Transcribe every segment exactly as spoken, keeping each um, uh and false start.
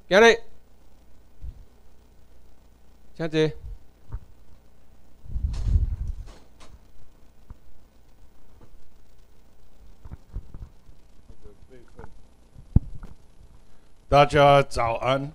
今日，请坐。 大家早安。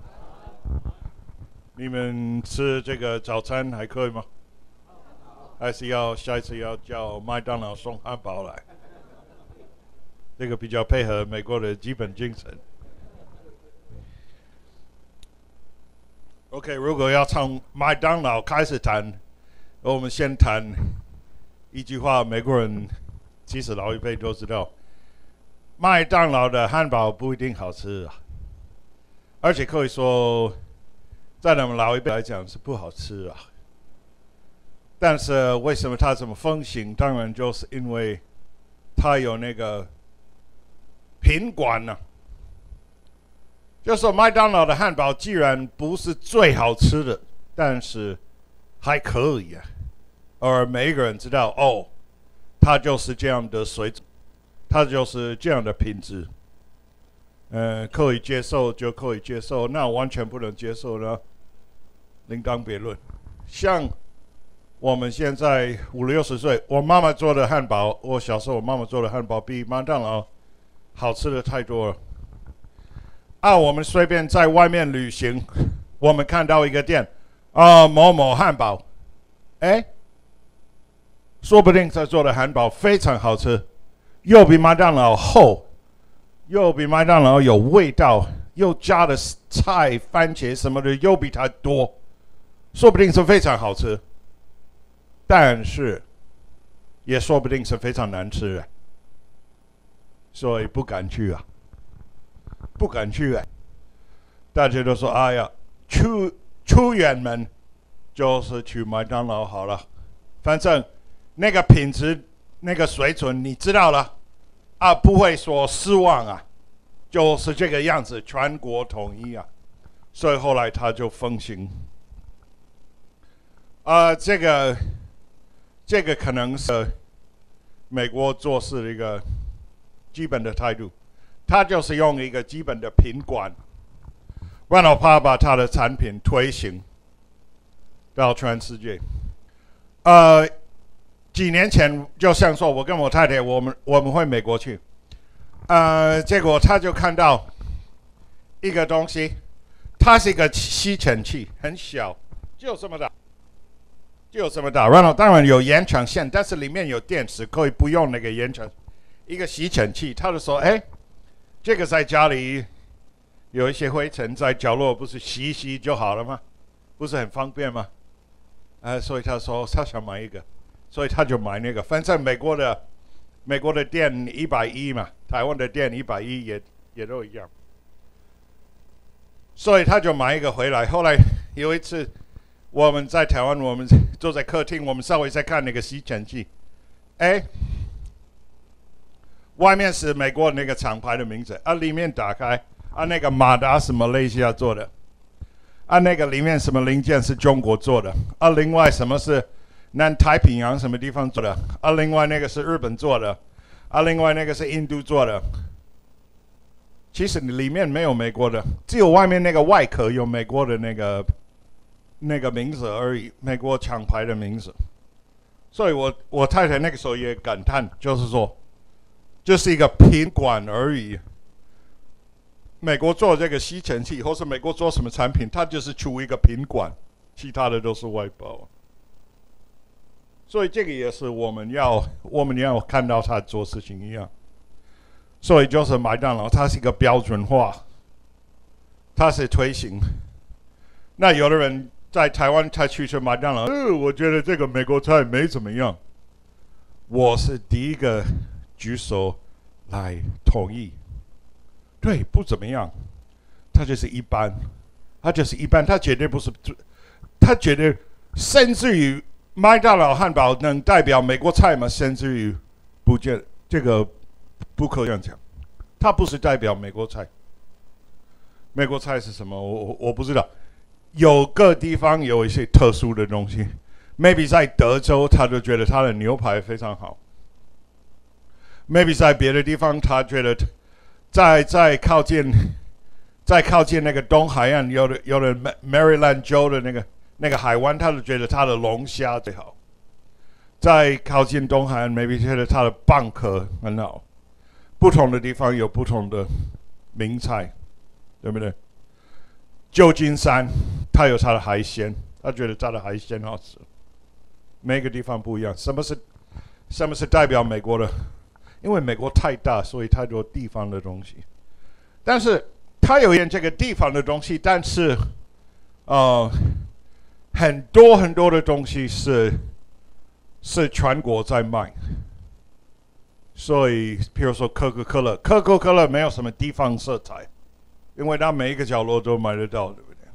你们吃这个早餐还可以吗？还是要下一次要叫麦当劳送汉堡来？这个比较配合美国的基本精神。OK， 如果要从麦当劳开始谈，我们先谈一句话，美国人其实老一辈都知道，麦当劳的汉堡不一定好吃啊，而且可以说，在他们老一辈来讲是不好吃啊。但是为什么它这么风行？当然就是因为它有那个品管呢、啊。就是说麦当劳的汉堡既然不是最好吃的，但是还可以啊。而每一个人知道，哦，它就是这样的水准，它就是这样的品质。呃，可以接受就可以接受，那完全不能接受呢，另当别论。像我们现在五六十岁，我妈妈做的汉堡，我小时候我妈妈做的汉堡比麦当劳好吃的太多了。啊，我们随便在外面旅行，我们看到一个店，啊，某某汉堡，哎，说不定他做的汉堡非常好吃，又比麦当劳厚，又比麦当劳有味道，又加的菜、番茄什么的又比它多，说不定是非常好吃，但是也说不定是非常难吃啊，所以不敢去啊。不敢去哎，大家都说哎呀，出出远门就是去麦当劳好了，反正那个品质、那个水准你知道了啊，不会说失望啊，就是这个样子，全国统一啊，所以后来他就风行。啊，这个这个可能是美国做事的一个基本的态度。他就是用一个基本的品管，然后他把他的产品推行到全世界。呃，几年前就像说，我跟我太太，我们我们回美国去，呃，结果他就看到一个东西，它是一个吸尘器，很小，就这么大，就这么大。然后当然有延长线，但是里面有电池，可以不用那个延长。一个吸尘器，他就说，哎。这个在家里有一些灰尘在角落，不是洗一洗就好了吗？不是很方便吗？呃，所以他说他想买一个，所以他就买那个。反正美国的美国的店一百一嘛，台湾的店一百一也也都一样。所以他就买一个回来。后来有一次我们在台湾，我们坐在客厅，我们稍微在看那个吸尘器，哎。外面是美国那个厂牌的名字，啊，里面打开，啊，那个马达是马来西亚做的，啊，那个里面什么零件是中国做的，啊，另外什么是南太平洋什么地方做的，啊，另外那个是日本做的，啊，另外那个是印度做的。其实里面没有美国的，只有外面那个外壳有美国的那个那个名字而已，美国厂牌的名字。所以我我太太那个时候也感叹，就是说。就是一个品管而已。美国做这个吸尘器，或是美国做什么产品，它就是出一个品管，其他的都是外包。所以这个也是我们要我们要看到他做事情一样。所以就是麦当劳，它是一个标准化，它是推行。那有的人在台湾才去吃麦当劳，呃，我觉得这个美国菜没怎么样。我是第一个。举手来同意，对，不怎么样，他就是一般，他就是一般，他绝对不是，他觉得甚至于麦当劳汉堡能代表美国菜吗？甚至于不见这个不可以这样讲，它不是代表美国菜。美国菜是什么？我我我不知道，有个地方有一些特殊的东西 ，maybe 在德州，他就觉得他的牛排非常好。maybe 在别的地方，他觉得在在靠近在靠近那个东海岸，有的有的 Maryland 州的那个那个海湾，他就觉得他的龙虾最好。在靠近东海岸 ，maybe 觉得它的蚌壳很好。不同的地方有不同的名菜，对不对？旧金山它有它的海鲜，他觉得它的海鲜好吃。每个地方不一样。什么是什么是代表美国的？因为美国太大，所以太多地方的东西。但是它有一点这个地方的东西，但是呃，很多很多的东西是是全国在卖。所以，譬如说可口可乐，可口可乐没有什么地方色彩，因为它每一个角落都买得到，对不对？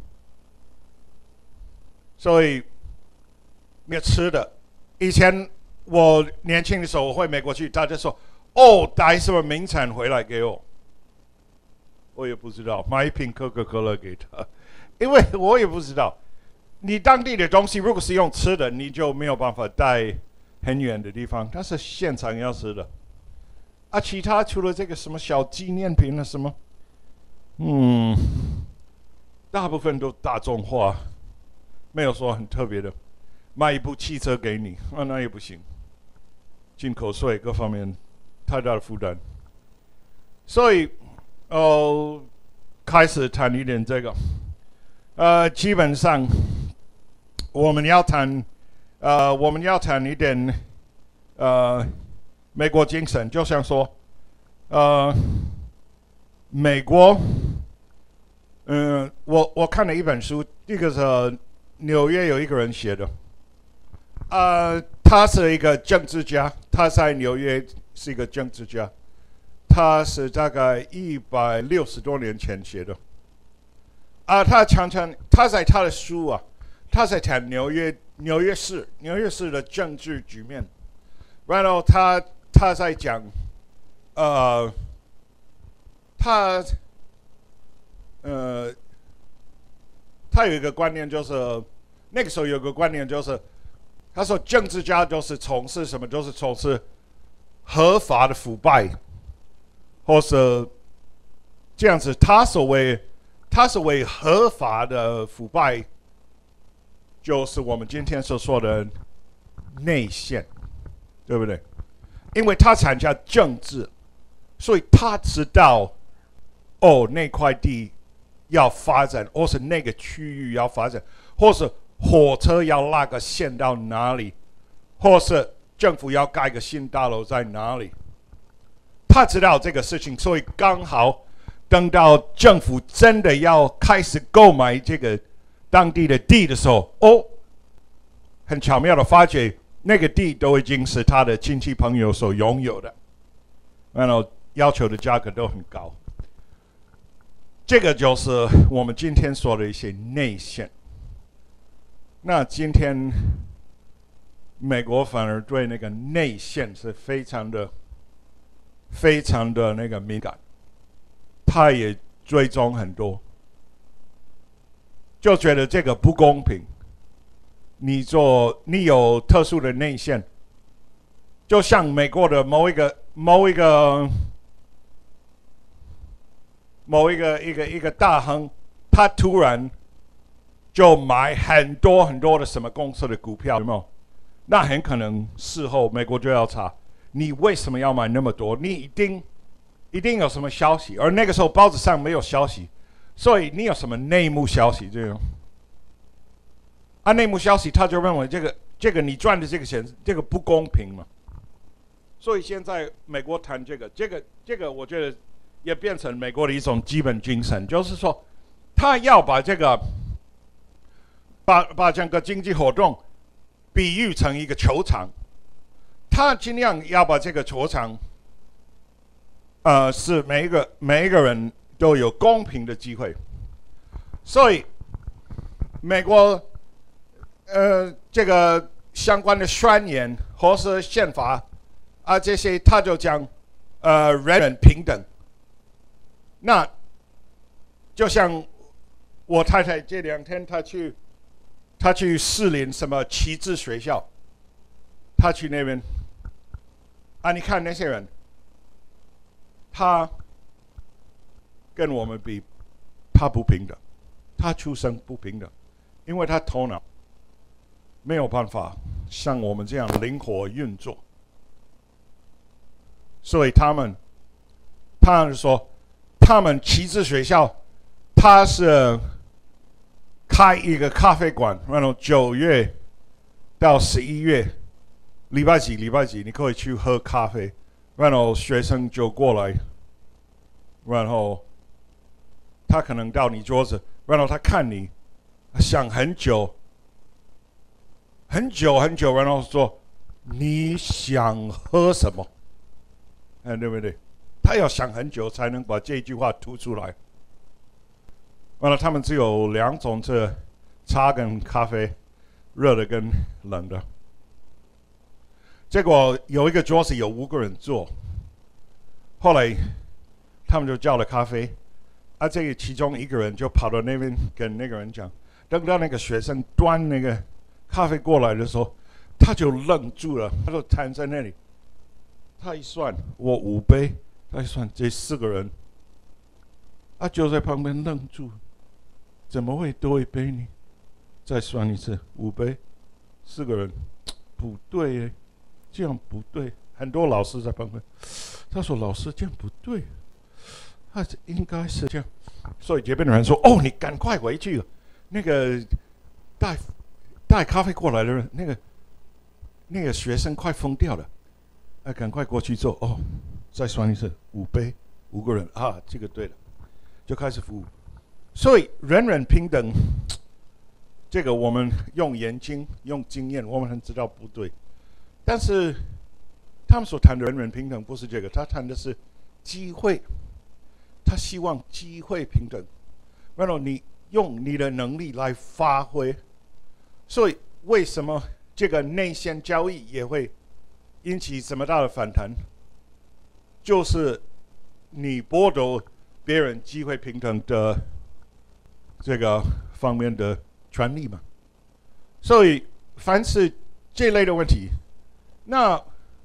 所以，没有吃的。以前我年轻的时候，我回美国去，大家说：“哦，带什么名产回来给我？”我也不知道，买一瓶可口可乐给他，因为我也不知道。你当地的东西如果是用吃的，你就没有办法带很远的地方，它是现场要吃的。啊，其他除了这个什么小纪念品啊什么，嗯，大部分都大众化，没有说很特别的。卖一部汽车给你，啊，那也不行，进口税各方面太大的负担。所以，哦，开始谈一点这个，呃，基本上我们要谈，呃，我们要谈一点，呃。美国精神，就像说，呃，美国，嗯、呃，我我看了一本书，这个是纽约有一个人写的，呃，他是一个政治家，他在纽约是一个政治家，他是大概一百六十多年前写的，啊、呃，他常常他在他的书啊，他在谈纽约纽约市纽约市的政治局面，然后他。他在讲，呃，他，呃，他有一个观念，就是那个时候有个观念，就是他说政治家就是从事什么，就是从事合法的腐败，或是这样子。他所谓他所谓合法的腐败，就是我们今天所说的内线，对不对？因为他参加政治，所以他知道，哦，那块地要发展，或是那个区域要发展，或是火车要拉个线到哪里，或是政府要盖个新大楼在哪里。他知道这个事情，所以刚好等到政府真的要开始购买这个当地的地的时候，哦，很巧妙的发觉。那个地都已经是他的亲戚朋友所拥有的，然后要求的价格都很高。这个就是我们今天说的一些内线。那今天美国反而对那个内线是非常的、非常的那个敏感，他也追踪很多，就觉得这个不公平。你做你有特殊的内线，就像美国的某一个某一个某一个一个一个大亨，他突然就买很多很多的什么公司的股票，有没有？那很可能事后美国就要查，你为什么要买那么多？你一定一定有什么消息，而那个时候报纸上没有消息，所以你有什么内幕消息这样？按内幕消息，他就认为这个这个你赚的这个钱，这个不公平嘛。所以现在美国谈这个，这个这个，我觉得也变成美国的一种基本精神，就是说，他要把这个把把整个经济活动比喻成一个球场，他尽量要把这个球场，呃，是每一个每一个人都有公平的机会。所以，美国。呃，这个相关的宣言或是宪法啊，这些他就讲，呃，人人平等。那就像我太太这两天，她去，她去士林什么旗帜学校，她去那边，啊，你看那些人，他跟我们比， 他不平等，他出生不平等，因为他头脑没有办法像我们这样灵活运作，所以他们，他们说，他们旗帜学校，他是开一个咖啡馆，然后九月到十一月，礼拜几礼拜几你可以去喝咖啡，然后学生就过来，然后他可能到你桌子，然后他看你想很久，很久很久，然后说你想喝什么？哎，对不对？他要想很久才能把这句话吐出来。完了，他们只有两种，是茶跟咖啡，热的跟冷的。结果有一个桌子有五个人坐，后来他们就叫了咖啡，啊，这个其中一个人就跑到那边跟那个人讲，等到那个学生端那个咖啡过来的时候，他就愣住了，他就瘫在那里。他一算，我五杯，他一算这四个人，啊，就在旁边愣住，怎么会多一杯呢？再算一次，五杯，四个人，不对耶，这样不对。很多老师在旁边，他说：“老师这样不对，他应该是这样。”所以这边的人说：“哦，你赶快回去，那个带带咖啡过来的人，那个那个学生快疯掉了。”哎，赶快过去做哦！再算一次，五杯，五个人啊，这个对了，就开始服务。所以人人平等，这个我们用眼睛、用经验，我们很知道不对。但是他们所谈的人人平等不是这个，他谈的是机会，他希望机会平等，然后你用你的能力来发挥。所以为什么这个内线交易也会引起这么大的反弹，就是你剥夺别人机会平等的这个方面的权利嘛。所以凡是这类的问题，那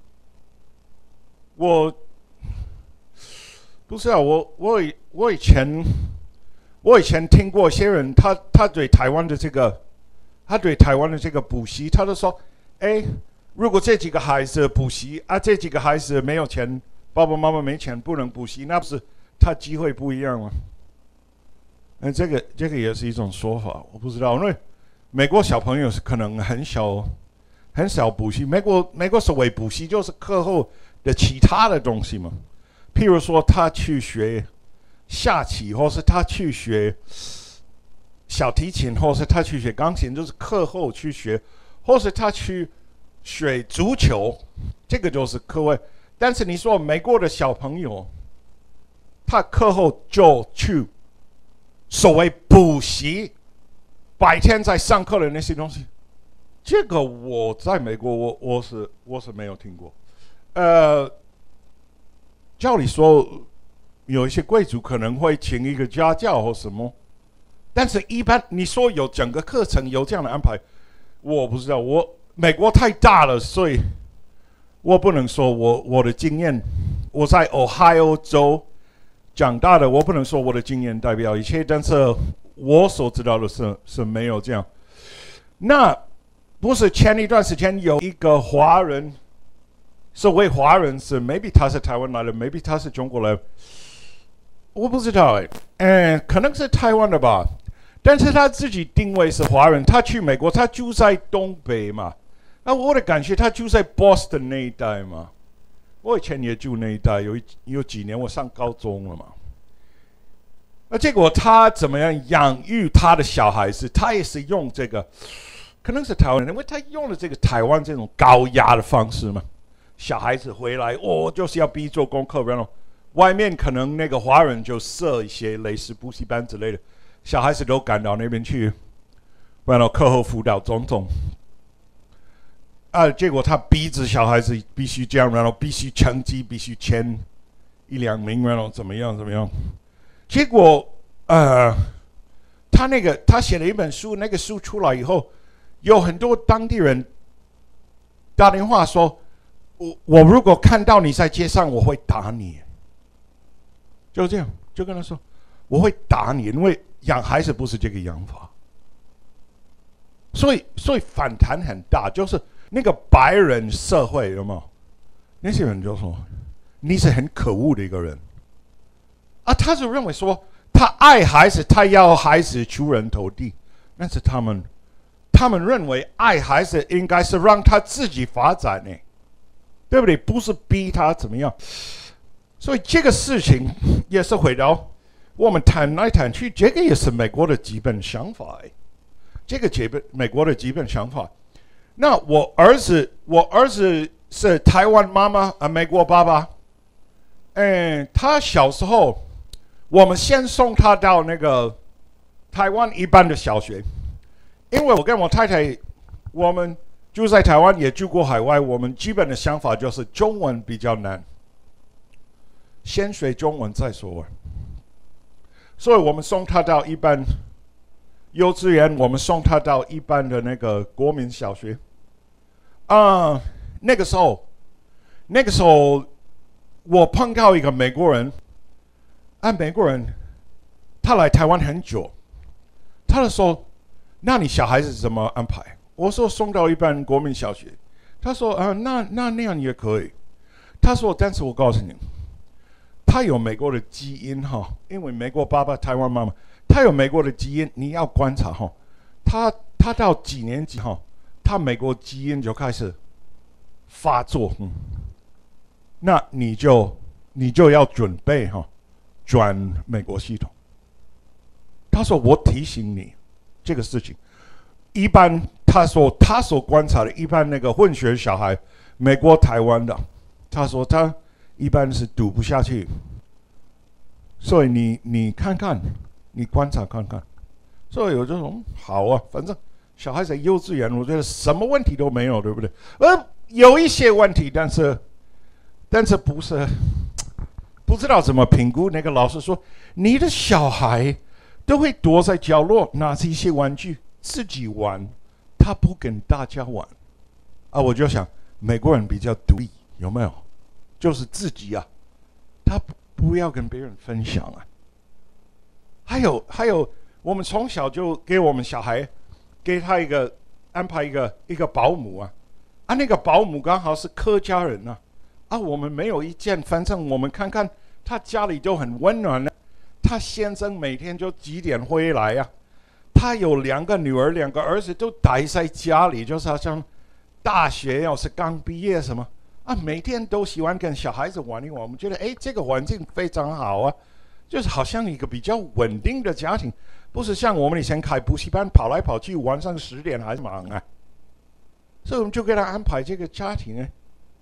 我不是啊，我我以我以前我以前听过一些人，他他对台湾的这个，他对台湾的这个补习，他就说，哎。如果这几个孩子补习啊，这几个孩子没有钱，爸爸妈妈没钱不能补习，那不是他机会不一样吗？嗯，这个这个也是一种说法，我不知道，因为美国小朋友是可能很少很少补习，美国美国所谓补习就是课后的其他的东西嘛，譬如说他去学下棋，或是他去学小提琴，或是他去学钢琴，就是课后去学，或是他去学足球，这个就是课外。但是你说美国的小朋友，他课后就去所谓补习，白天在上课的那些东西，这个我在美国我我是我是没有听过。呃，照理说有一些贵族可能会请一个家教或什么，但是一般你说有整个课程有这样的安排，我不知道。我美国太大了，所以我不能说我我的经验，我在 Ohio 州长大的，我不能说我的经验代表一切，但是我所知道的是是没有这样。那不是前一段时间有一个华人，所谓华人是 maybe 他是台湾来的 ，maybe 他是中国来的，我不知道哎，嗯，可能是台湾的吧。但是他自己定位是华人，他去美国，他住在东北嘛。那我的感觉，他住在 Boston 那一带嘛。我以前也住那一带，有一有几年我上高中了嘛。那结果他怎么样养育他的小孩子？他也是用这个，可能是台湾人，因为他用了这个台湾这种高压的方式嘛。小孩子回来，哦，就是要逼做功课，然后外面可能那个华人就设一些类似补习班之类的，小孩子都赶到那边去，然后课后辅导种种。啊，结果他逼着小孩子必须这样，然后必须成绩必须前一两名，然后怎么样怎么样。结果，呃，他那个他写了一本书，那个书出来以后，有很多当地人打电话说，我我如果看到你在街上，我会打你。就这样，就跟他说， 我会打你，因为养孩子不是这个养法。所以，所以反弹很大，就是那个白人社会有没有？那些人就说你是很可恶的一个人啊，他就认为说他爱孩子，他要孩子出人头地，但是他们他们认为爱孩子应该是让他自己发展呢，对不对？不是逼他怎么样。所以这个事情也是回到我们谈来谈去，这个也是美国的基本想法。这个基本美国的基本想法。那我儿子，我儿子是台湾妈妈啊，美国爸爸。嗯，他小时候，我们先送他到那个台湾一般的小学，因为我跟我太太，我们住在台湾，也住过海外，我们基本的想法就是中文比较难，先学中文再说。所以我们送他到一般幼稚园，我们送他到一般的那个国民小学。啊、呃，那个时候，那个时候我碰到一个美国人，啊，美国人，他来台湾很久，他就说：“那你小孩子怎么安排？”我说：“送到一般国民小学。”他说：“啊，那那那样也可以。”他说：“但是我告诉你，他有美国的基因哈，因为美国爸爸、台湾妈妈。”他有美国的基因，你要观察哈。他他到几年级哈，他美国基因就开始发作，嗯，那你就你就要准备哈，转美国系统。他说我提醒你这个事情，一般他说他所观察的，一般那个混血小孩，美国台湾的，他说他一般是读不下去，所以你你看看。你观察看看，所以我就说好啊，反正小孩在幼稚园，我觉得什么问题都没有，对不对？呃，有一些问题，但是但是不是不知道怎么评估。那个老师说，你的小孩都会躲在角落，拿着一些玩具自己玩，他不跟大家玩啊。我就想，美国人比较独立，有没有？就是自己啊，他不不要跟别人分享啊。还有还有，我们从小就给我们小孩，给他一个安排一个一个保姆啊，啊那个保姆刚好是客家人啊，啊我们没有意见，反正我们看看他家里都很温暖的，他先生每天就几点回来啊，他有两个女儿两个儿子都待在家里，就是好像大学要是刚毕业什么啊，每天都喜欢跟小孩子玩一玩，我们觉得哎这个环境非常好啊。就是好像一个比较稳定的家庭，不是像我们以前开补习班跑来跑去，晚上十点还忙啊，所以我们就给他安排这个家庭呢。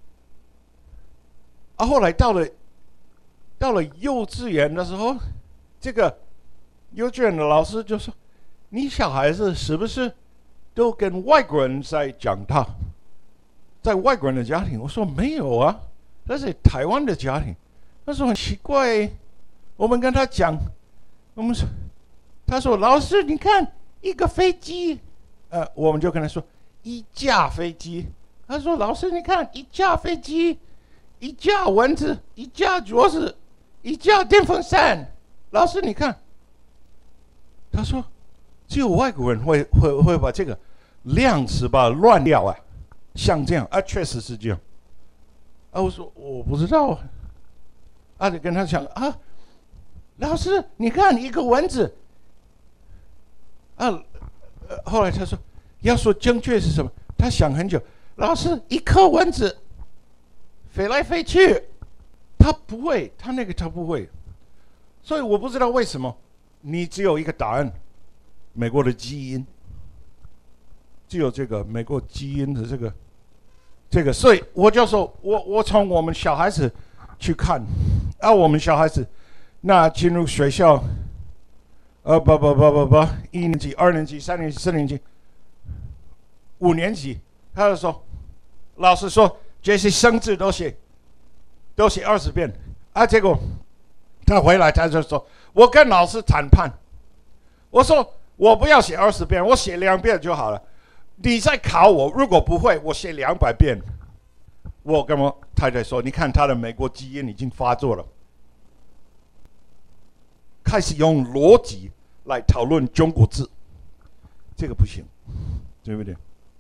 啊，后来到了到了幼稚园的时候，这个幼稚园的老师就说：“你小孩子是不是都跟外国人在长大，在外国人的家庭？”我说：“没有啊，那是台湾的家庭。”他说：“很奇怪。”我们跟他讲，我们说，他说老师，你看一个飞机，呃，我们就跟他说一架飞机。他说老师，你看一架飞机，一架蚊子，一架桌子，一架电风扇。老师你看，他说只有外国人会会会把这个量词把乱掉啊，像这样啊，确实是这样。啊，我说我不知道，啊，就跟他讲啊。老师，你看一个蚊子，啊，呃、后来他说，要说正确是什么？他想很久。老师，一颗蚊子飞来飞去，他不会，他那个他不会。所以我不知道为什么，你只有一个答案，美国的基因，只有这个美国基因的这个，这个。所以我就说，我我从我们小孩子去看，啊，我们小孩子。那进入学校，呃不不不不不，一年级、二年级、三年级、四年级、五年级，他就说，老师说这些生字都写，都写二十遍啊。结果他回来他就说，我跟老师谈判，我说我不要写二十遍，我写两遍就好了。你再考我，如果不会，我写两百遍。我跟我太太说，你看他的美国基因已经发作了。 开始用逻辑来讨论中国字，这个不行，对不对？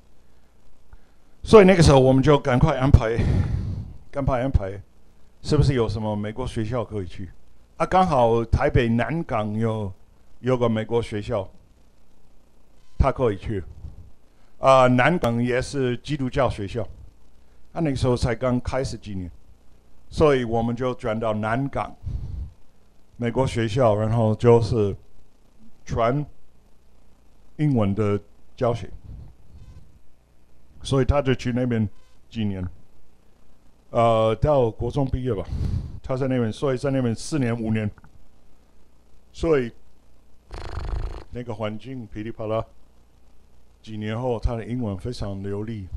所以那个时候我们就赶快安排，赶快安排，是不是有什么美国学校可以去？啊，刚好台北南港有有个美国学校，他可以去。啊、呃，南港也是基督教学校，他、啊、那个时候才刚开始几年，所以我们就转到南港美国学校，然后就是全英文的教学，所以他就去那边几年，呃，到国中毕业吧，他在那边，所以在那边四年五年，所以那个环境噼里啪啦，几年后他的英文非常流利，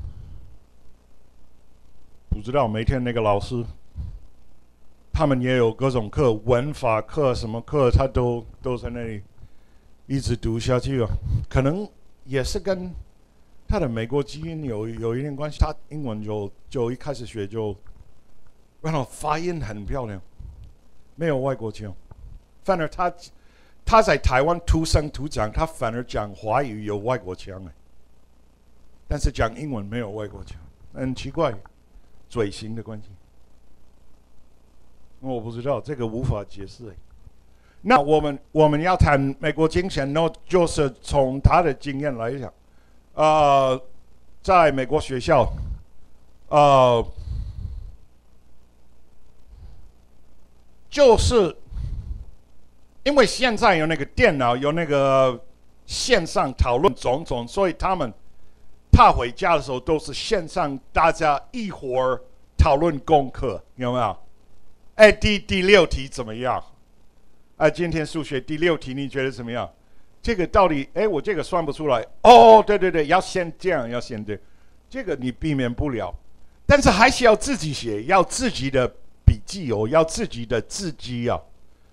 不知道每天那个老师。他们也有各种课，文法课什么课，他都都在那里一直读下去啊。可能也是跟他的美国基因有有一点关系。他英文就就一开始学就，然后发音很漂亮，没有外国腔。反而他他在台湾土生土长，他反而讲华语有外国腔哎，但是讲英文没有外国腔，很奇怪，嘴型的关系。我不知道，这个无法解释。那我们我们要谈美国精神，那就是从他的经验来讲，呃，在美国学校，呃，就是因为现在有那个电脑，有那个线上讨论种种，所以他们他回家的时候都是线上，大家一会儿讨论功课，有没有？哎，第第六题怎么样？啊，今天数学第六题你觉得怎么样？这个到底，哎，我这个算不出来。哦，对对对，要先这样，要先这样，这个你避免不了，但是还是要自己写，要自己的笔记哦，要自己的字迹啊。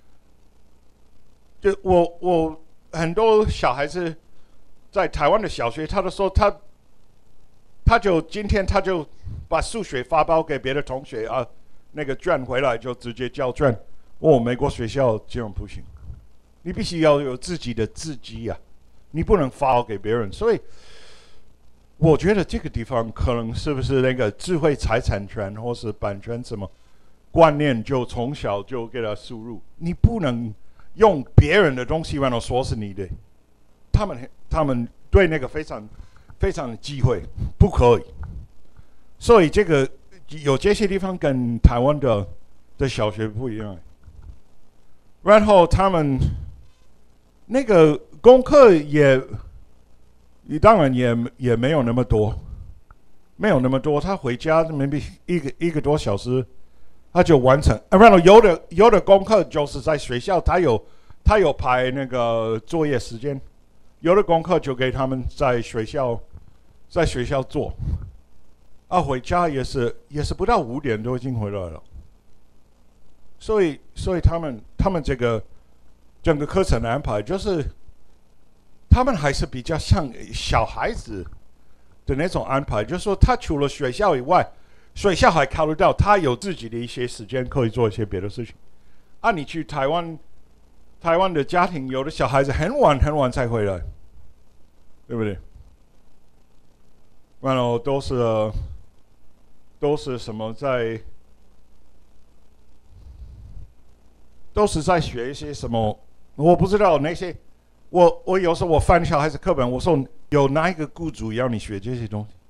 就我我很多小孩子在台湾的小学，他都说他他就今天他就把数学发包给别的同学啊。那个卷回来就直接交卷，哦，美国学校这样不行，你必须要有自己的字迹啊，你不能发给别人。所以，我觉得这个地方可能是不是那个智慧财产权或是版权什么观念，就从小就给他输入，你不能用别人的东西让他说是你的，他们他们对那个非常非常的忌讳，不可以。所以这个。有这些地方跟台湾的的小学不一样，然后他们那个功课也，当然也也没有那么多，没有那么多。他回家 maybe 一个一个多小时，他就完成。然后有的有的功课就是在学校，他有他有排那个作业时间，有的功课就给他们在学校在学校做。啊，回家也是也是不到五点都已经回来了，所以所以他们他们这个整个课程的安排，就是他们还是比较像小孩子的那种安排，就是说他除了学校以外，学校还考虑到他有自己的一些时间可以做一些别的事情。啊，你去台湾，台湾的家庭有的小孩子很晚很晚才回来，对不对？然后都是。呃都是什么在，都是在学一些什么？我不知道那些。我我有时候我翻小孩子课本，我说有哪一个雇主要你学这些东西？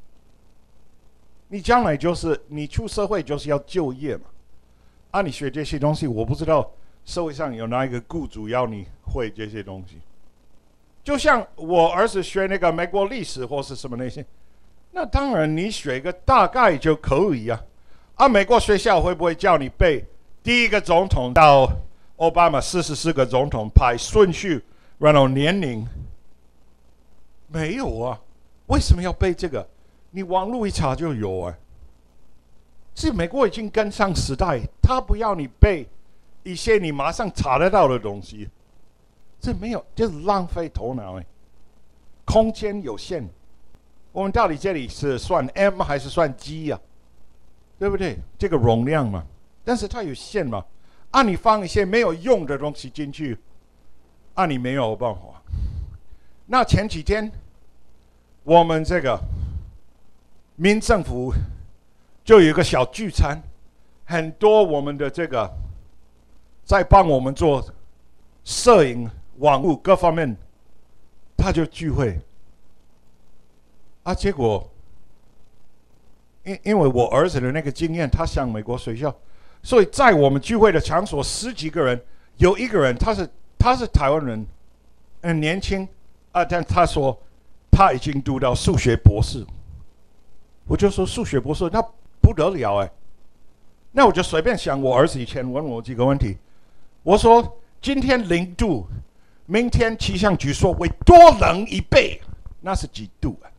你将来就是你出社会就是要就业嘛。啊，你学这些东西，我不知道社会上有哪一个雇主要你会这些东西。就像我儿子学那个美国历史或是什么那些。那当然，你学个大概就可以啊。啊，美国学校会不会叫你背第一个总统到奥巴马四十四个总统排顺序，然后年龄？没有啊，为什么要背这个？你网络一查就有啊。是美国已经跟上时代，他不要你背一些你马上查得到的东西，这没有，就是浪费头脑哎。空间有限。我们到底这里是算 M 还是算 G 呀、啊？对不对？这个容量嘛，但是它有限嘛。 啊，你放一些没有用的东西进去，啊，你没有办法。那前几天，我们这个民政府就有一个小聚餐，很多我们的这个在帮我们做摄影、网络各方面，他就聚会。啊，结果，因因为我儿子的那个经验，他上美国学校，所以在我们聚会的场所，十几个人，有一个人他是他是台湾人，很年轻啊，但他说他已经读到数学博士。我就说数学博士那不得了哎，那我就随便想，我儿子以前问我几个问题，我说今天零度，明天气象局说会多冷一倍，那是几度啊？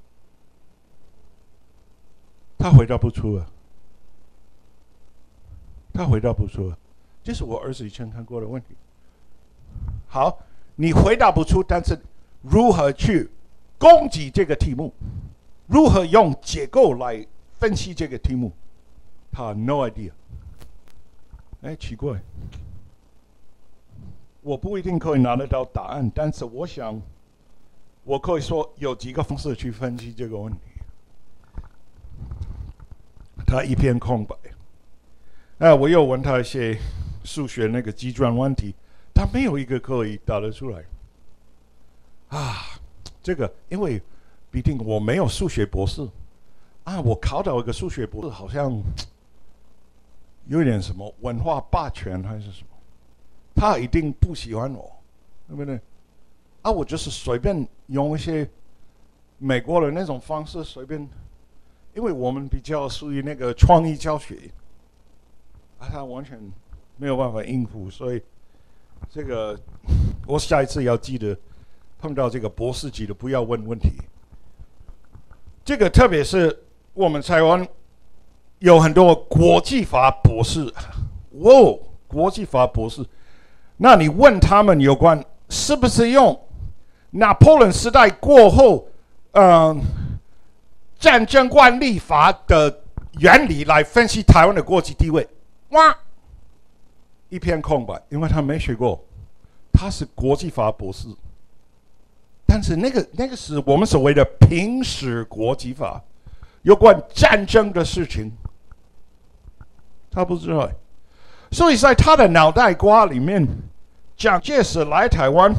他回答不出啊，他回答不出啊，这是我儿子以前看过的问题。好，你回答不出，但是如何去攻击这个题目，如何用结构来分析这个题目，他 no idea。哎，奇怪，我不一定可以拿得到答案，但是我想，我可以说有几个方式去分析这个问题。他一片空白。那我又问他一些数学那个计算问题，他没有一个可以答得出来。啊，这个因为毕竟我没有数学博士啊，我考到一个数学博士，好像有点什么文化霸权还是什么，他一定不喜欢我，对不对？啊，我就是随便用一些美国的那种方式随便。因为我们比较属于那个创意教学，啊，他完全没有办法应付，所以这个我下一次要记得碰到这个博士级的不要问问题。这个特别是我们台湾有很多国际法博士，哇，国际法博士，那你问他们有关是不是用拿破仑时代过后，嗯、呃。战争惯例法的原理来分析台湾的国际地位，哇，一片空白，因为他没学过，他是国际法博士，但是那个那个是我们所谓的平时国际法，有关战争的事情，他不知道，所以在他的脑袋瓜里面，蒋介石来台湾，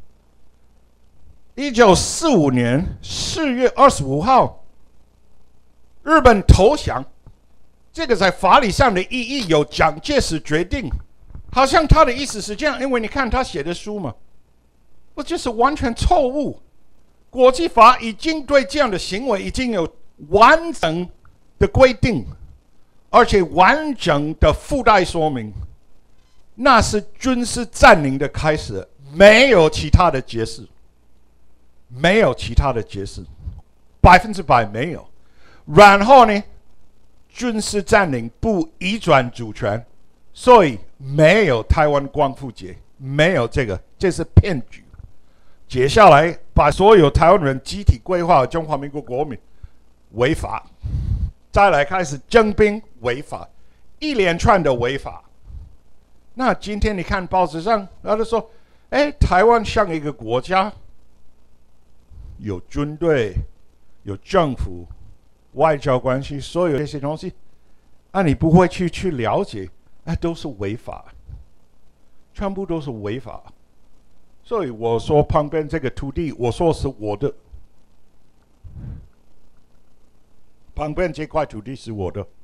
一九四五年四月二十五号。日本投降，这个在法理上的意义由蒋介石决定，好像他的意思是这样，因为你看他写的书嘛，不就是完全错误？国际法已经对这样的行为已经有完整的规定，而且完整的附带说明，那是军事占领的开始，没有其他的解释，没有其他的解释，百分之百没有。然后呢，军事占领不移转主权，所以没有台湾光复节，没有这个，这是骗局。接下来把所有台湾人集体规划中华民国国民，违法。再来开始征兵，违法，一连串的违法。那今天你看报纸上，他就说，哎，台湾像一个国家，有军队，有政府。外交关系，所有这些东西，啊，你不会去去了解，啊，都是违法，全部都是违法。所以我说旁边这个土地，我说是我的，旁边这块土地是我的，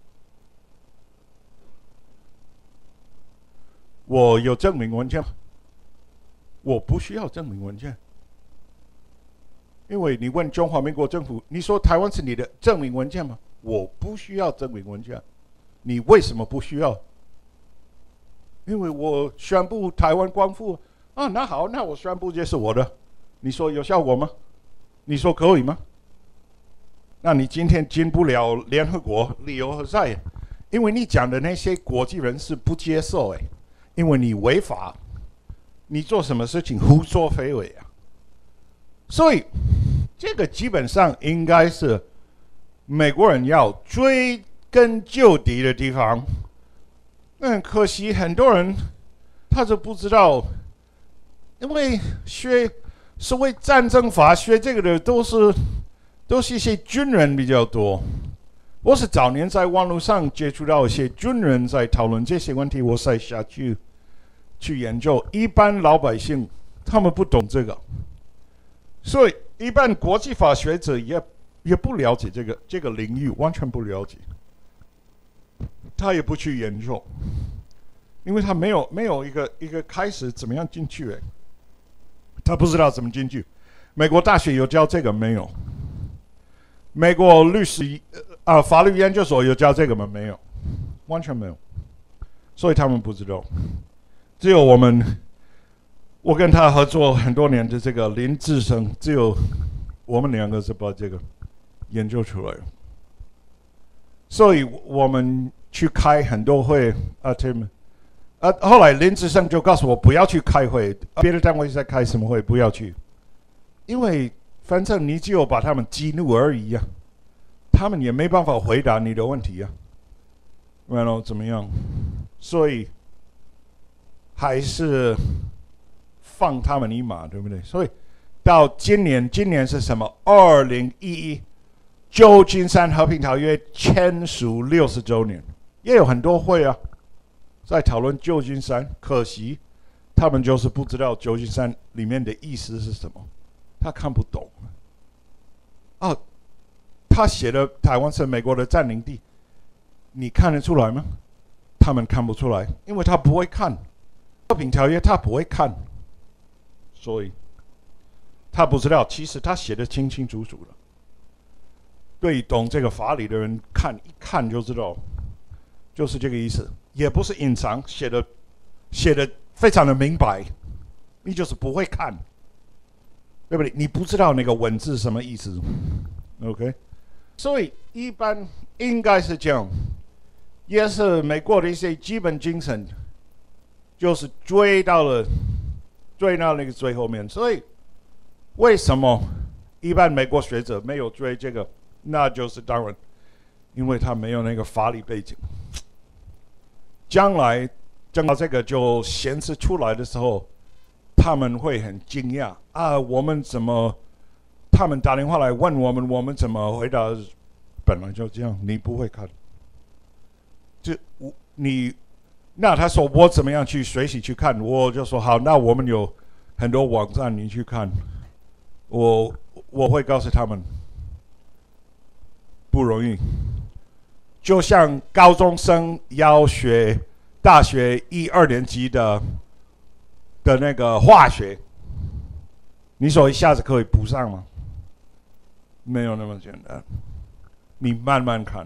我有证明文件，我不需要证明文件。因为你问中华民国政府，你说台湾是你的证明文件吗？我不需要证明文件，你为什么不需要？因为我宣布台湾光复啊，那好，那我宣布这是我的，你说有效果吗？你说可以吗？那你今天进不了联合国，理由何在？因为你讲的那些国际人士不接受，哎，因为你违法，你做什么事情胡作非为啊？所以，这个基本上应该是美国人要追根究底的地方。 那很可惜，很多人他就不知道，因为学所谓战争法学这个的都是都是一些军人比较多。我是早年在网络上接触到一些军人在讨论这些问题，我才下去去研究。一般老百姓他们不懂这个，所以一般国际法学者也也不了解这个这个领域，完全不了解，他也不去研究，因为他没有没有一个一个开始怎么样进去，哎，他不知道怎么进去。美国大学有教这个没有？美国律师啊、呃、法律研究所有教这个吗？没有，完全没有，所以他们不知道。只有我们，我跟他合作很多年的这个林志生，只有我们两个是把这个研究出来。所以我们去开很多会啊，他们啊，后来林志生就告诉我不要去开会，别的单位在开什么会不要去，因为反正你只有把他们激怒而已呀、啊，他们也没办法回答你的问题呀、啊，然后怎么样？所以还是放他们一马，对不对？所以到今年，今年是什么？二零一一旧金山和平条约签署六十周年，也有很多会啊，在讨论旧金山。可惜他们就是不知道旧金山里面的意思是什么。他看不懂啊！他写的台湾是美国的占领地，你看得出来吗？他们看不出来，因为他不会看和平条约，他不会看，所以他不知道。其实他写的清清楚楚的，对懂这个法理的人看一看就知道，就是这个意思，也不是隐藏，写的写的非常的明白，你就是不会看。对不对？你不知道那个文字什么意思 ，OK？ 所以一般应该是这样，也是美国的一些基本精神，就是追到了追到那个最后面。所以为什么一般美国学者没有追这个？那就是当然，因为他没有那个法理背景。将来等到这个就显示出来的时候，他们会很惊讶啊！我们怎么？他们打电话来问我们，我们怎么回答？本来就这样，你不会看。就我你，那他说我怎么样去学习去看？我就说好，那我们有很多网站，你去看。我我会告诉他们，不容易。就像高中生要学大学一二年级的。的那个化学，你说一下子可以补上吗？没有那么简单，你慢慢看，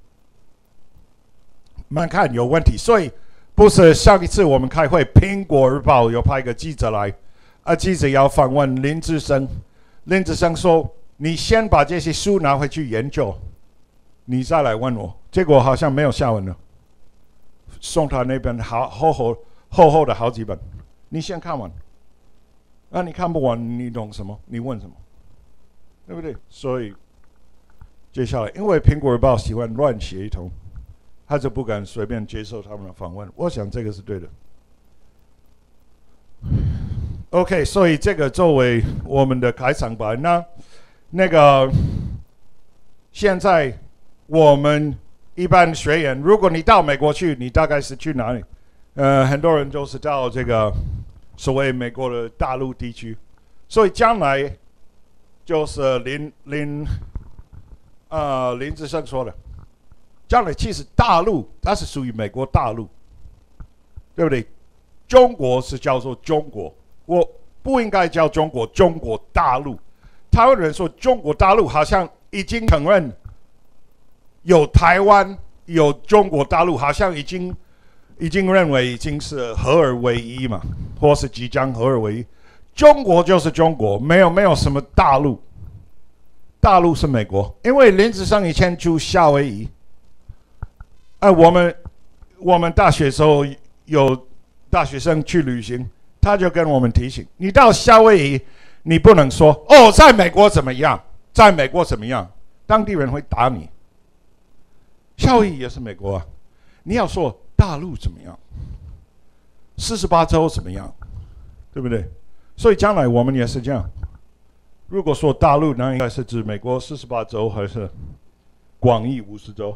慢看有问题。所以不是上一次我们开会，《苹果日报》有派一个记者来，啊，记者要访问林志生，林志生说：“你先把这些书拿回去研究，你再来问我。”结果好像没有下文了，送他那边好厚厚厚厚的好几本。你先看完，那、啊、你看不完，你懂什么？你问什么？对不对？所以接下来，因为《苹果日报》喜欢乱写一通，他就不敢随便接受他们的访问。我想这个是对的。OK， 所以这个作为我们的开场白，那那个现在我们一般学员，如果你到美国去，你大概是去哪里？呃，很多人都是到这个所谓美国的大陆地区，所以将来就是林林呃林志胜说的，将来其实大陆它是属于美国大陆，对不对？中国是叫做中国，我不应该叫中国中国大陆。台湾人说中国大陆，好像已经承认有台湾有中国大陆，好像已经。已经认为已经是合而为一嘛，或是即将合而为一。中国就是中国，没有没有什么大陆，大陆是美国。因为林志胜以前住夏威夷，哎、呃，我们我们大学时候有大学生去旅行，他就跟我们提醒：你到夏威夷，你不能说哦，在美国怎么样，在美国怎么样，当地人会打你。夏威夷也是美国啊，你要说。 大陆怎么样？四十八州怎么样？对不对？所以将来我们也是这样。如果说大陆，那应该是指美国四十八州还是广义五十州？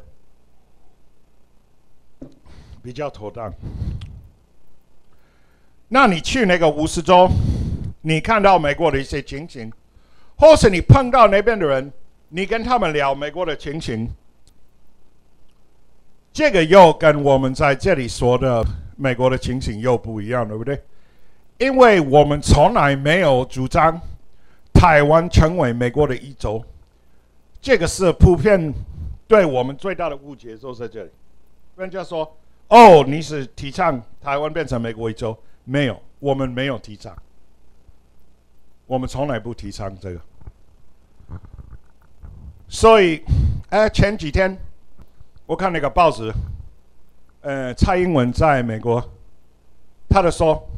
比较妥当。那你去那个五十州，你看到美国的一些情形，或是你碰到那边的人，你跟他们聊美国的情形，这个又跟我们在这里说的美国的情形又不一样，对不对？因为我们从来没有主张台湾成为美国的一州，这个是普遍对我们最大的误解，就在这里。人家说：“哦，你是提倡台湾变成美国一州？”没有，我们没有提倡，我们从来不提倡这个。所以，哎，前几天我看那个报纸，呃，蔡英文在美国，他就说。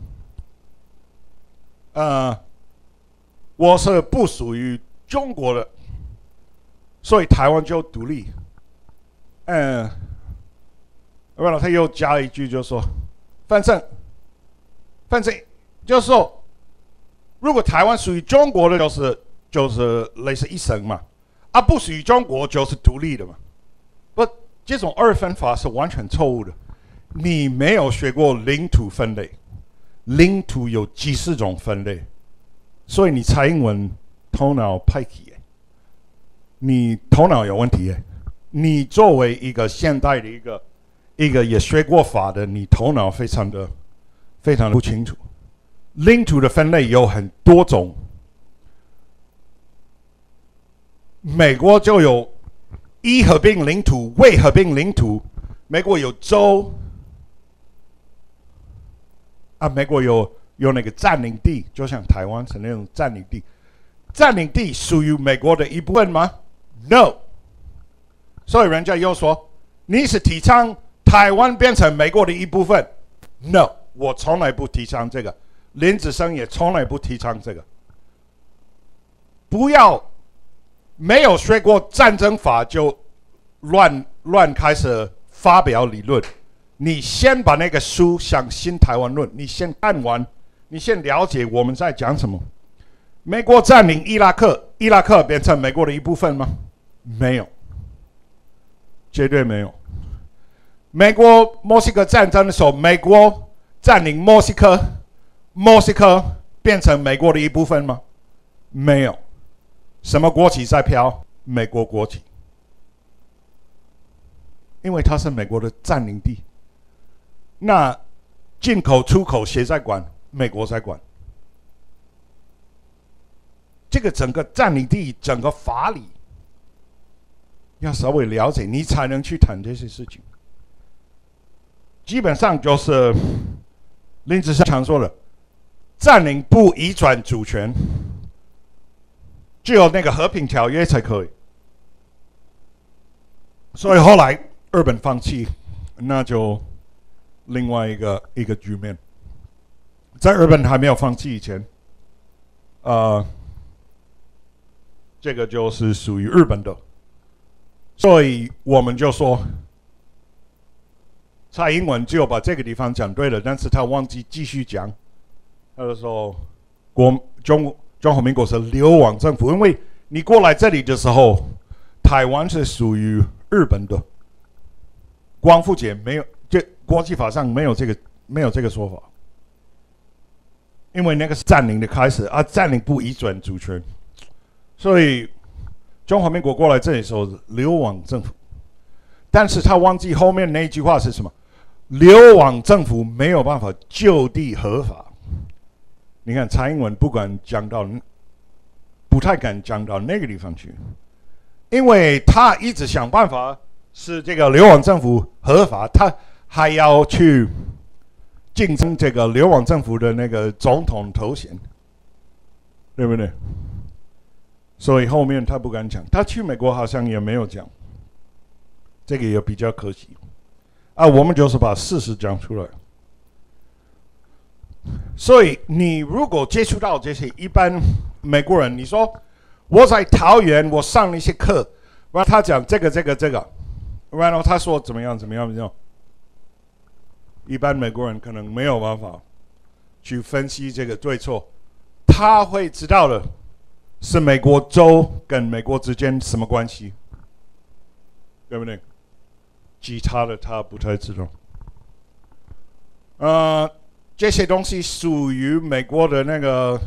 呃，我是不属于中国的，所以台湾就独立。嗯，完了他又加了一句，就说，反正，反正就是说，如果台湾属于中国的，就是就是类似一省嘛，啊，不属于中国就是独立的嘛。不，这种二分法是完全错误的。你没有学过领土分类。领土有几十种分类，所以你蔡英文头脑派气，你头脑有问题。你作为一个现代的一个一个也学过法的，你头脑非常的非常的不清楚。领土的分类有很多种，美国就有已合并领土、未合并领土，美国有州。啊，美国有有那个占领地，就像台湾是那种占领地。占领地属于美国的一部分吗 ？No。所以人家又说你是提倡台湾变成美国的一部分 ？No， 我从来不提倡这个。林子生也从来不提倡这个。不要没有学过战争法就乱乱开始发表理论。你先把那个书像《新台湾论》，你先看完，你先了解我们在讲什么。美国占领伊拉克，伊拉克变成美国的一部分吗？没有，绝对没有。美国墨西哥战争的时候，美国占领墨西哥，墨西哥变成美国的一部分吗？没有。什么国旗在飘？美国国旗，因为它是美国的占领地。那进口出口谁在管？美国在管。这个整个占领地、整个法理要稍微了解，你才能去谈这些事情。基本上就是林子生常说的，占领不移转主权，只有那个和平条约才可以。所以后来日本放弃，那就另外一个一个局面。在日本还没有放弃以前，呃，这个就是属于日本的，所以我们就说，蔡英文只有把这个地方讲对了，但是他忘记继续讲，他就说国中中华民国是流亡政府，因为你过来这里的时候，台湾是属于日本的，光复节没有，这国际法上没有这个没有这个说法，因为那个是占领的开始啊，占领不移转主权，所以中华民国过来这里的时候流亡政府，但是他忘记后面那一句话是什么？流亡政府没有办法就地合法。你看蔡英文不敢讲到，不太敢讲到那个地方去，因为他一直想办法使这个流亡政府合法，他还要去竞争这个流亡政府的那个总统头衔，对不对？所以后面他不敢讲，他去美国好像也没有讲，这个也比较可惜啊。我们就是把事实讲出来。所以你如果接触到这些一般美国人，你说我在桃园我上了一些课，然后他讲这个这个这个，然后他说怎么样怎么样怎么样， 一般美国人可能没有办法去分析这个对错。他会知道的是美国州跟美国之间什么关系，对不对？其他的他不太知道。呃，这些东西属于美国的那个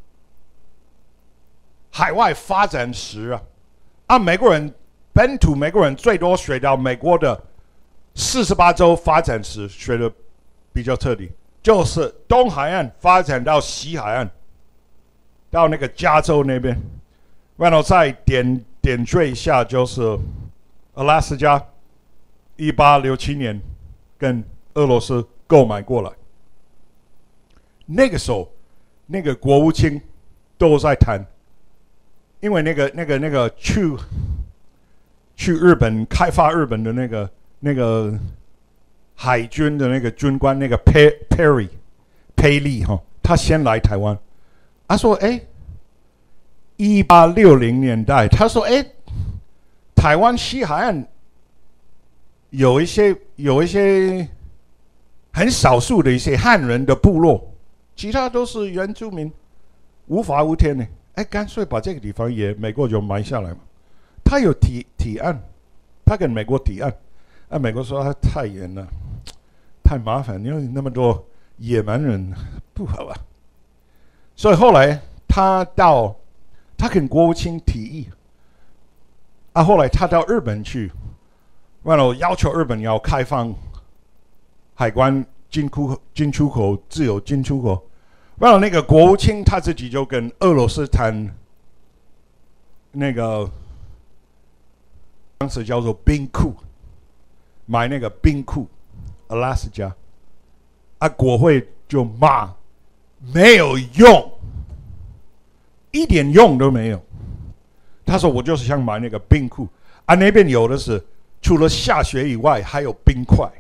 海外发展史啊。啊，美国人本土美国人最多学到美国的四十八州发展史，学的比较彻底，就是东海岸发展到西海岸，到那个加州那边，然后再点点缀一下，就是阿拉斯加，一八六七年跟俄罗斯购买过来。那个时候，那个国务卿都在谈。因为那个、那个、那个去去日本开发日本的那个、那个海军的那个军官，那个 Perry 佩利哈，他先来台湾。他说：“哎，一八六零年代，他说，哎，台湾西海岸有一些有一些很少数的一些汉人的部落，其他都是原住民，无法无天呢。”哎，干脆把这个地方也美国就买下来嘛。他有提提案，他跟美国提案，啊，美国说他太严了，太麻烦，因为那么多野蛮人不好啊。所以后来他到，他跟国务卿提议，啊，后来他到日本去，然后要求日本要开放海关进出进出口自由进出口。然后那个国务卿他自己就跟俄罗斯谈那个当时叫做兵库，买那个兵库，阿拉斯加，啊，国会就骂没有用，一点用都没有。他说我就是想买那个兵库，啊，那边有的是除了下雪以外还有冰块，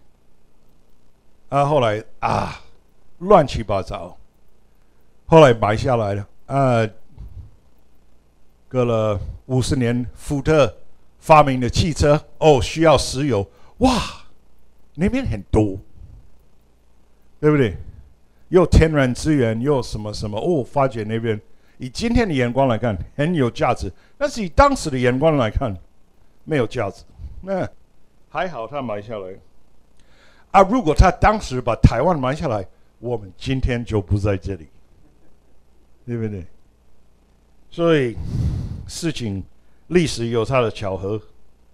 啊，后来啊乱七八糟。后来买下来了，呃，隔了五十年，福特发明的汽车，哦，需要石油，哇，那边很多，对不对？又天然资源，又什么什么，哦，发觉那边以今天的眼光来看很有价值，但是以当时的眼光来看没有价值。那还好他买下来，啊，如果他当时把台湾买下来，我们今天就不在这里。对不对？所以事情历史有它的巧合。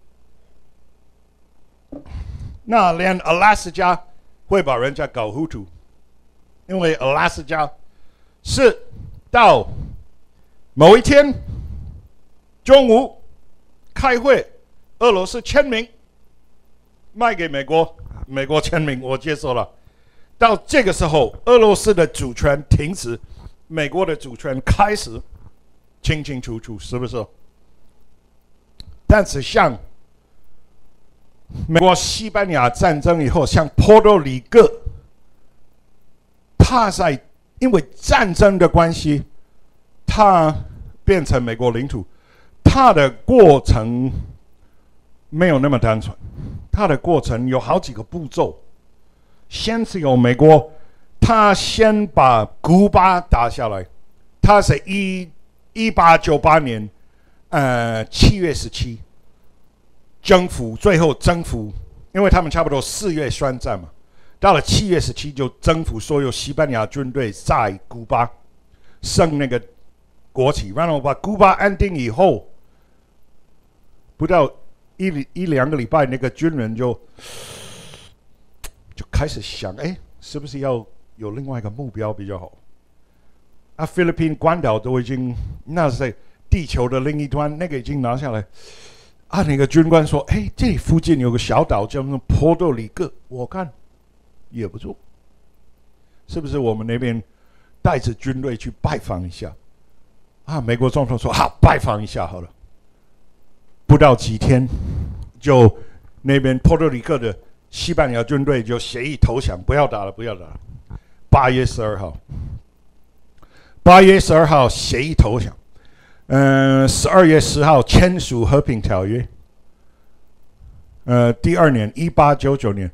那连阿拉斯加会把人家搞糊涂，因为阿拉斯加是到某一天中午开会，俄罗斯签名卖给美国，美国签名我接受了。到这个时候，俄罗斯的主权停止。美国的主权开始清清楚楚，是不是？但是像美国西班牙战争以后，像波多黎各，它在因为战争的关系，它变成美国领土，它的过程没有那么单纯，它的过程有好几个步骤。先是由美国。他先把古巴打下来，他是一一八九八年，呃七月十七征服，最后征服，因为他们差不多四月宣战嘛，到了七月十七就征服所有西班牙军队在古巴，升那个国旗，然后把古巴安定以后，不到一一两个礼拜，那个军人就就开始想，哎，是不是要有另外一个目标比较好？啊，菲律宾关岛都已经，那是在地球的另一端，那个已经拿下来。啊，那个军官说：“哎，这里附近有个小岛叫做波多黎各，我看也不错，是不是我们那边带着军队去拜访一下？”啊，美国总统说：“好，拜访一下好了。”不到几天，就那边波多黎各的西班牙军队就协议投降，不要打了，不要打了。八月十二号，八月十二号协议投降。嗯，十二月十号签署和平条约。呃，第二年，一八九九年，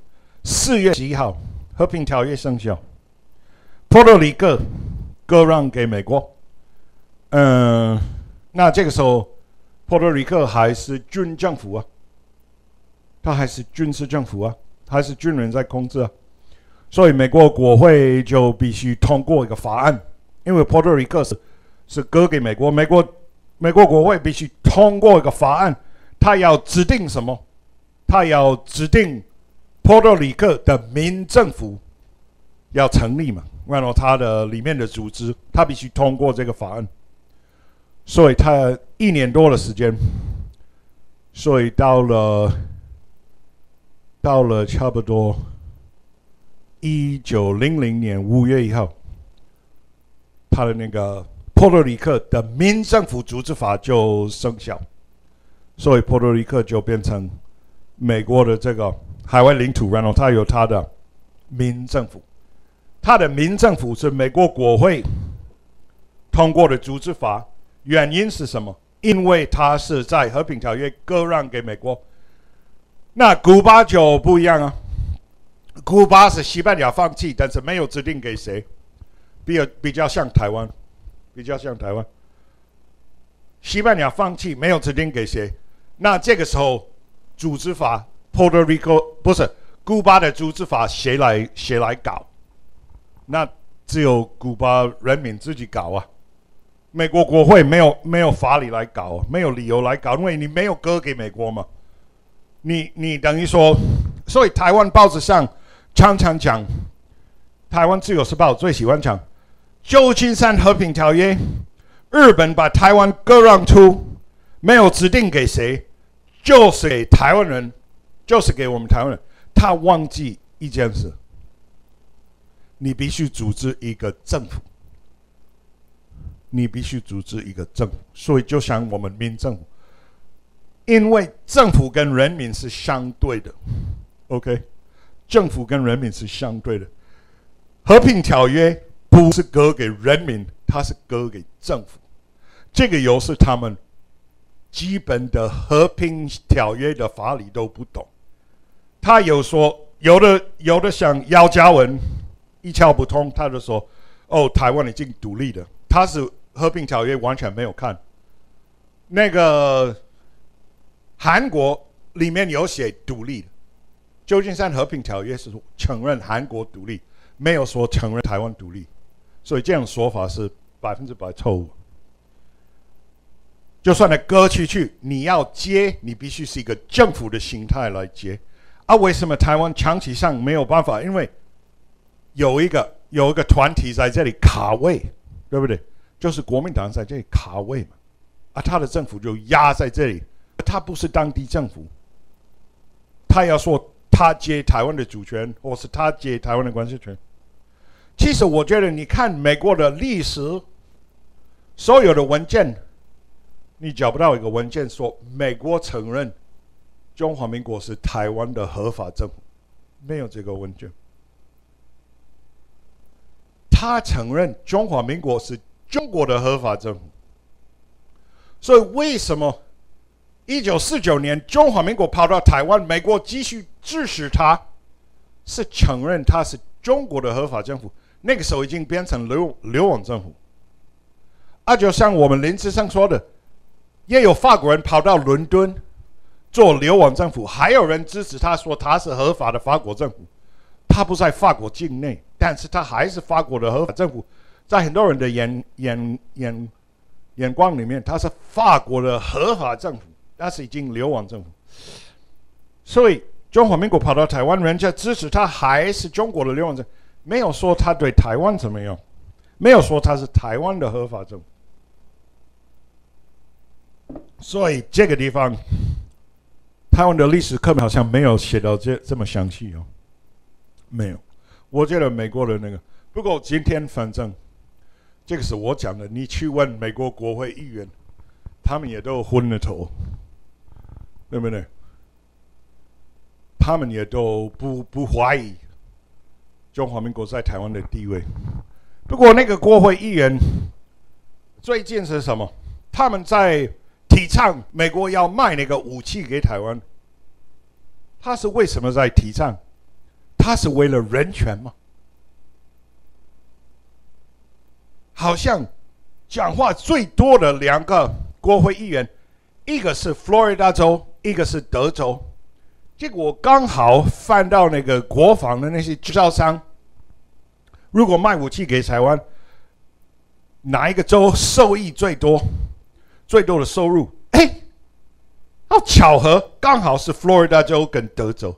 四月十一号，和平条约生效，波多黎各割让给美国。嗯、呃，那这个时候，波多黎各还是军政府啊，他还是军事政府啊，还是军人在控制啊。所以美国国会就必须通过一个法案，因为波多黎各是是割给美国，美国美国国会必须通过一个法案，他要指定什么？他要指定波多黎各的民政府要成立嘛，然后他的里面的组织，他必须通过这个法案，所以他一年多的时间，所以到了到了差不多一九零零年五月一号，他的那个波多黎各的民政府组织法就生效，所以波多黎各就变成美国的这个海外领土，然后它有它的民政府，它的民政府是美国国会通过的组织法，原因是什么？因为它是在和平条约割让给美国。那古巴就不一样啊，古巴是西班牙放弃，但是没有指定给谁，比较比较像台湾，比较像台湾，西班牙放弃，没有指定给谁。那这个时候，组织法 ，Puerto Rico 不是古巴的组织法，谁来谁来搞？那只有古巴人民自己搞啊。美国国会没有没有法理来搞，没有理由来搞，因为你没有割给美国嘛。你你等于说，所以台湾报纸上常常讲，台湾自由时报最喜欢讲旧金山和平条约，日本把台湾割让出，没有指定给谁，就是给台湾人，就是给我们台湾人。他忘记一件事，你必须组织一个政府，你必须组织一个政府。所以就像我们民政府，因为政府跟人民是相对的 ，OK， 政府跟人民是相对的。和平条约不是割给人民，它是割给政府。这个又是他们基本的和平条约的法理都不懂。他有说，有的有的像姚嘉文一窍不通，他就说：“哦，台湾已经独立了。”他是和平条约完全没有看。那个韩国里面有写独立的，旧金山和平条约是承认韩国独立，没有说承认台湾独立，所以这样说法是百分之百错误。就算你割出去，你要接，你必须是一个政府的形态来接。啊，为什么台湾长期上没有办法？因为有一个有一个团体在这里卡位，对不对？就是国民党在这里卡位嘛，啊，他的政府就压在这里，他不是当地政府，他要说他接台湾的主权，或是他接台湾的关系权。其实我觉得，你看美国的历史，所有的文件，你找不到一个文件说美国承认中华民国是台湾的合法政府，没有这个文件。他承认中华民国是中国的合法政府，所以为什么一九四九年中华民国跑到台湾，美国继续支持他，是承认他是中国的合法政府？那个时候已经变成流流亡政府。啊，就像我们林志胜说的，也有法国人跑到伦敦做流亡政府，还有人支持他说他是合法的法国政府。他不在法国境内，但是他还是法国的合法政府。在很多人的眼眼眼眼光里面，他是法国的合法政府，但是已经流亡政府。所以中华民国跑到台湾，人家支持他还是中国的流亡政府，没有说他对台湾怎么样，没有说他是台湾的合法政府。所以这个地方，台湾的历史课本好像没有写到这这么详细哦，没有。我觉得美国的那个，不过今天反正这个是我讲的，你去问美国国会议员，他们也都昏了头，对不对？他们也都不不怀疑中华民国在台湾的地位。不过那个国会议员最近是什么？他们在提倡美国要卖那个武器给台湾。他是为什么在提倡？ 他是为了人权吗？好像讲话最多的两个国会议员，一个是佛罗里达州，一个是德州。结果刚好翻到那个国防的那些制造商，如果卖武器给台湾，哪一个州受益最多，最多的收入？哎，好巧合，刚好是佛罗里达州跟德州。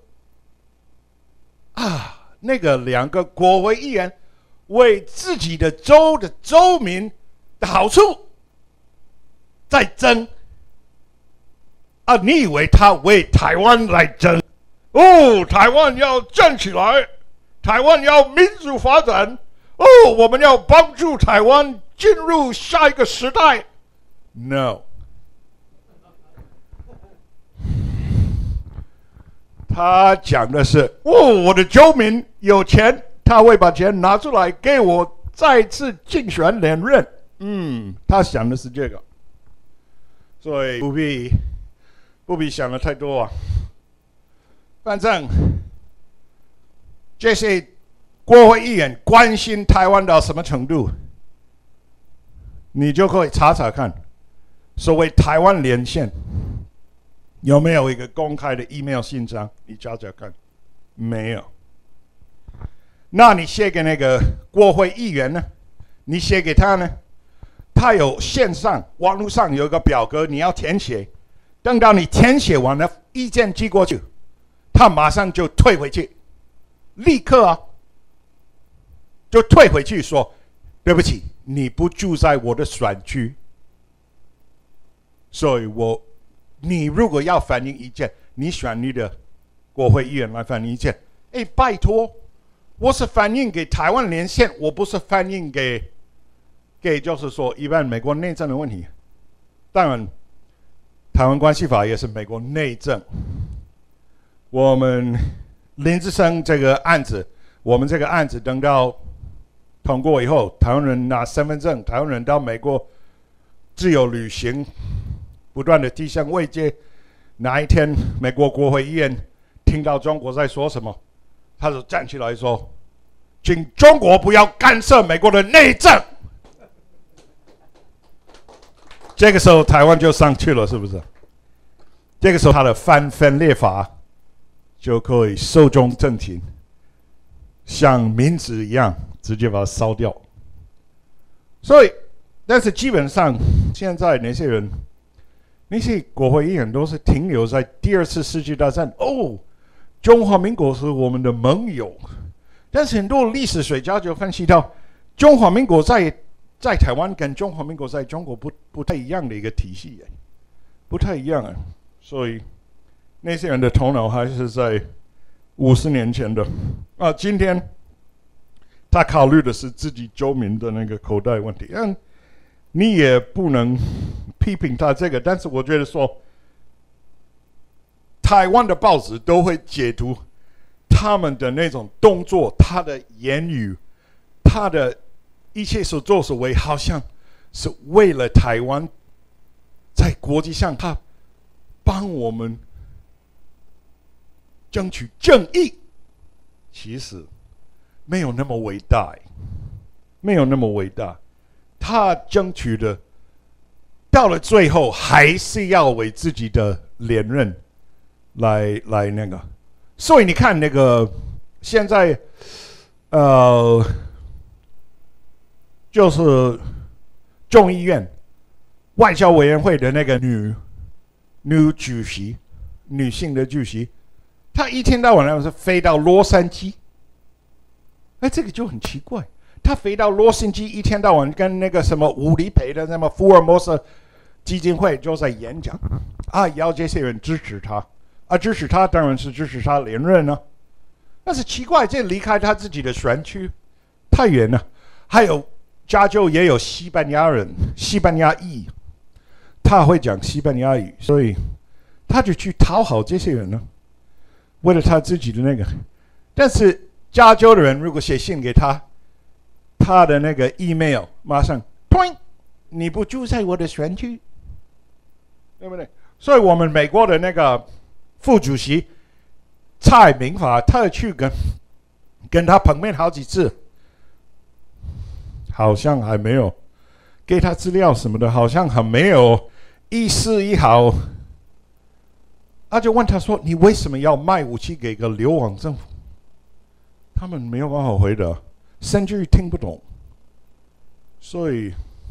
啊，那个两个国会议员为自己的州的州民的好处在争。啊，你以为他为台湾来争？哦，台湾要站起来，台湾要民主发展。哦，我们要帮助台湾进入下一个时代。No， 他讲的是：哦，我的州民有钱，他会把钱拿出来给我再次竞选连任。嗯，他想的是这个，所以不必。不必想的太多啊，反正这些国会议员关心台湾到什么程度，你就可以查查看。所谓台湾连线有没有一个公开的 email 信箱？你查查看，没有。那你写给那个国会议员呢？你写给他呢？他有线上网络上有一个表格，你要填写。等到你填写完了，意见寄过去，他马上就退回去，立刻啊，就退回去说：“对不起，你不住在我的选区，所以我，你如果要反映意见，你选你的国会议员来反映意见。哎，拜托，我是反映给台湾连线，我不是反映给，给就是说一般美国内政的问题。当然。”台湾关系法也是美国内政。我们林志升这个案子，我们这个案子等到通过以后，台湾人拿身份证，台湾人到美国自由旅行，不断的递向慰藉。哪一天美国国会议员听到中国在说什么，他就站起来说：“请中国不要干涉美国的内政。”这个时候台湾就上去了，是不是？这个时候他的反分裂法就可以寿终正寝，像民纸一样直接把它烧掉。所以，但是基本上现在那些人，那些国会议员都是停留在第二次世界大战。哦，中华民国是我们的盟友，但是很多历史学家就分析到，中华民国在在台湾跟中华民国在中国不不太一样的一个体系，不太一样啊。所以那些人的头脑还是在五十年前的啊。今天他考虑的是自己州民的那个口袋问题，嗯，你也不能批评他这个。但是我觉得说，台湾的报纸都会解读他们的那种动作，他的言语，他的一切所作所为，好像是为了台湾，在国际上他帮我们争取正义。其实没有那么伟大，没有那么伟大。他争取的，到了最后还是要为自己的连任来来那个。所以你看那个现在，呃。就是众议院外交委员会的那个女女主席，女性的主席，她一天到晚是飞到洛杉矶。哎，这个就很奇怪，她飞到洛杉矶，一天到晚跟那个什么伍理培的什么福尔摩斯基金会就在演讲，啊，要这些人支持她，啊，支持她当然是支持她连任啊。但是奇怪，这离开她自己的选区太远了，还有。加州也有西班牙人，西班牙裔，他会讲西班牙语，所以他就去讨好这些人呢，为了他自己的那个。但是加州的人如果写信给他，他的那个 email 马上，砰，你不住在我的选区，对不对？所以我们美国的那个副主席蔡明华，他去跟跟他碰面好几次，好像还没有给他资料什么的，好像还没有一丝一毫。他就问他说：“你为什么要卖武器给个流亡政府？”他们没有办法回答，甚至于听不懂。所以，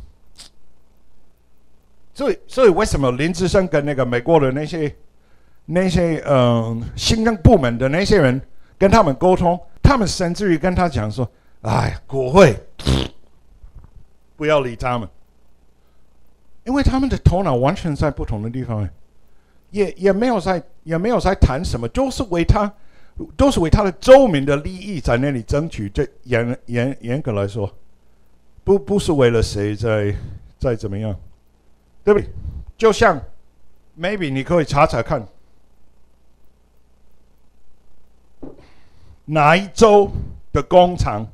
所以，所以为什么林志胜跟那个美国的那些那些嗯、呃、行政部门的那些人跟他们沟通，他们甚至于跟他讲说：“哎，国会不要理他们，因为他们的头脑完全在不同的地方。”也也没有在也没有在谈什么，都是为他，都是为他的州民的利益在那里争取。这严严严格来说，不不是为了谁在在怎么样，对不对？就像 maybe 你可以查查看，哪一州的工厂，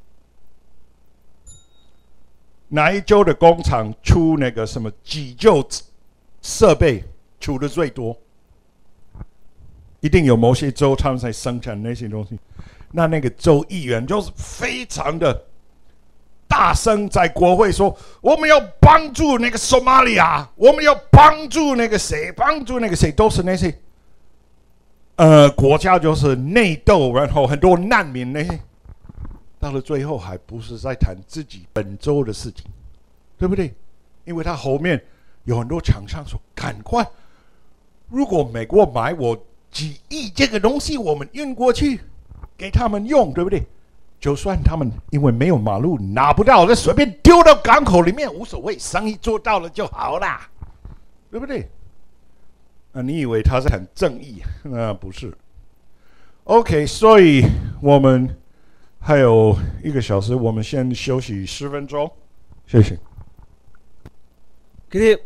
哪一州的工厂出那个什么急救设备？出的最多，一定有某些州他们在生产那些东西，那那个州议员就是非常的大声在国会说：“我们要帮助那个索马利亚，我们要帮助那个谁，帮助那个谁，都是那些呃国家就是内斗，然后很多难民那些，到了最后还不是在谈自己本州的事情，对不对？因为他后面有很多厂商说：赶快。”如果美国买我几亿这个东西，我们运过去给他们用，对不对？就算他们因为没有马路拿不到，就随便丢到港口里面无所谓，生意做到了就好啦，对不对？啊，你以为他是很正义？那不是。OK， 所以我们还有一个小时，我们先休息十分钟，谢谢。 今日。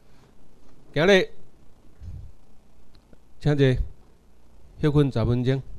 今日，请坐，休困十分钟。